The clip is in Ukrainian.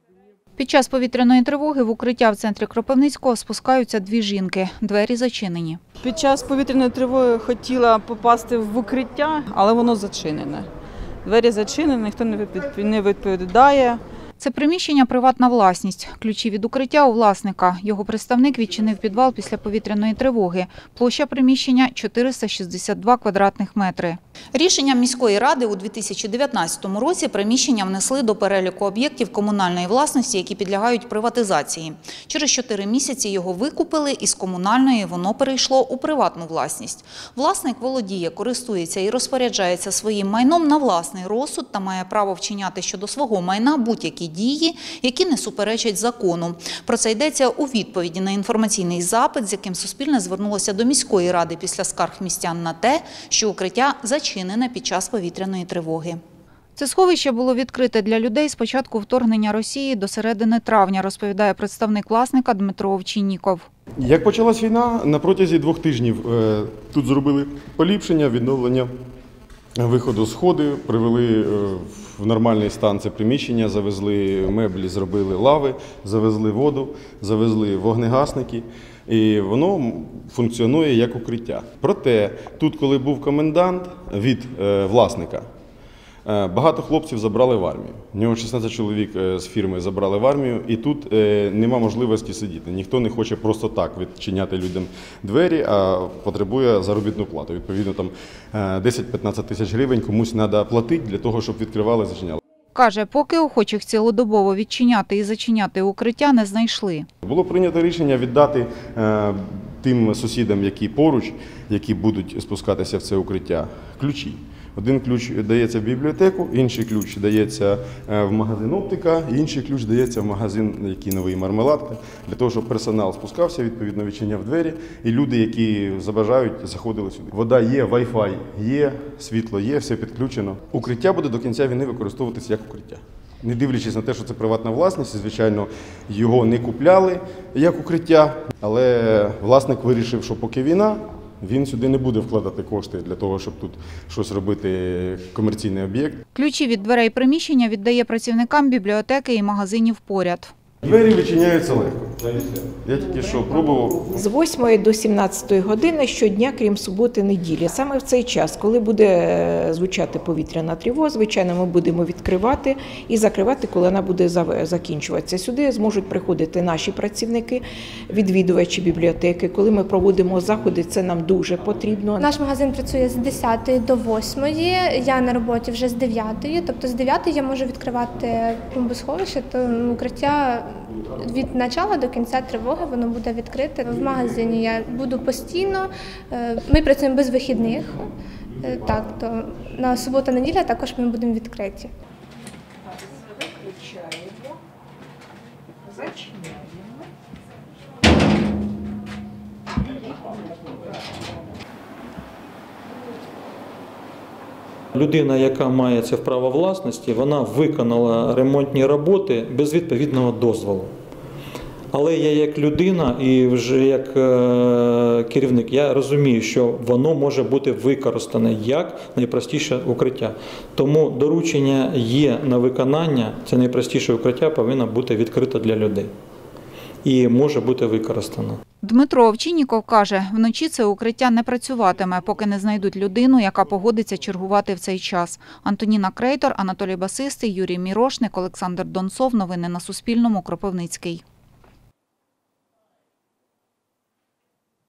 Під час повітряної тривоги в укриття в центрі Кропивницького спускаються дві жінки. Двері зачинені. Під час повітряної тривоги хотіла попасти в укриття, але воно зачинене. Двері зачинені, ніхто не відповідає. Це приміщення – приватна власність. Ключі від укриття у власника. Його представник відчинив підвал після повітряної тривоги. Площа приміщення – 462 квадратних метри. Рішенням міської ради у 2019 році приміщення внесли до переліку об'єктів комунальної власності, які підлягають приватизації. Через 4 місяці його викупили, і з комунальної воно перейшло у приватну власність. Власник володіє, користується і розпоряджається своїм майном на власний розсуд та має право вчиняти щодо свого майна будь-які дії, які не суперечать закону. Про це йдеться у відповіді на інформаційний запит, з яким Суспільне звернулося до міської ради після скарг містян на те, що укриття зачинене під час повітряної тривоги. Це сховище було відкрите для людей з початку вторгнення Росії до середини травня, розповідає представник власника Дмитро Овчинніков. Як почалась війна, на протязі 2 тижнів тут зробили поліпшення, відновлення виходу сходи, привели в нормальний стан це приміщення, завезли меблі, зробили лави, завезли воду, завезли вогнегасники. І воно функціонує як укриття. Проте тут, коли був комендант від власника, багато хлопців забрали в армію. У нього 16 чоловік з фірми забрали в армію, і тут нема можливості сидіти. Ніхто не хоче просто так відчиняти людям двері, а потребує заробітну плату. Відповідно, там 10-15 тисяч гривень комусь треба платити для того, щоб відкривали і зачиняли. Каже, поки охочих цілодобово відчиняти і зачиняти укриття не знайшли. Було прийнято рішення віддати тим сусідам, які поруч, які будуть спускатися в це укриття, ключі. Один ключ дається в бібліотеку, інший ключ дається в магазин «Оптика», інший ключ дається в магазин «Який новий мармеладка», для того, щоб персонал спускався, відповідно відчиняв двері, і люди, які забажають, заходили сюди. Вода є, Wi-Fi є, світло є, все підключено. Укриття буде до кінця війни використовуватися як укриття. Не дивлячись на те, що це приватна власність, звичайно, його не купляли як укриття, але власник вирішив, що поки війна, він сюди не буде вкладати кошти для того, щоб тут щось робити, комерційний об'єкт. Ключі від дверей приміщення віддає працівникам бібліотеки і магазинів поряд. Двері відчиняються легко. Я тільки що пробував. З 8 до 17 години щодня, крім суботи-неділі. Саме в цей час, коли буде звучати повітряна тривога, звичайно, ми будемо відкривати і закривати, коли вона буде закінчуватися. Сюди зможуть приходити наші працівники, відвідувачі бібліотеки. Коли ми проводимо заходи, це нам дуже потрібно. Наш магазин працює з 10 до 8, я на роботі вже з 9, тобто з 9 я можу відкривати бомбосховище, то укриття від початку до кінця тривоги воно буде відкрите. В магазині я буду постійно, ми працюємо без вихідних, так, то на суботу-неділя також ми будемо відкриті. Виключаємо, зачиняємо. Людина, яка має це право власності, вона виконала ремонтні роботи без відповідного дозволу. Але я як людина і вже як керівник, я розумію, що воно може бути використане як найпростіше укриття. Тому доручення є на виконання, це найпростіше укриття повинно бути відкрите для людей і може бути використано. Дмитро Овчинніков каже, вночі це укриття не працюватиме, поки не знайдуть людину, яка погодиться чергувати в цей час. Антоніна Крейтор, Анатолій Басистий, Юрій Мірошник, Олександр Донцов. Новини на Суспільному. Кропивницький.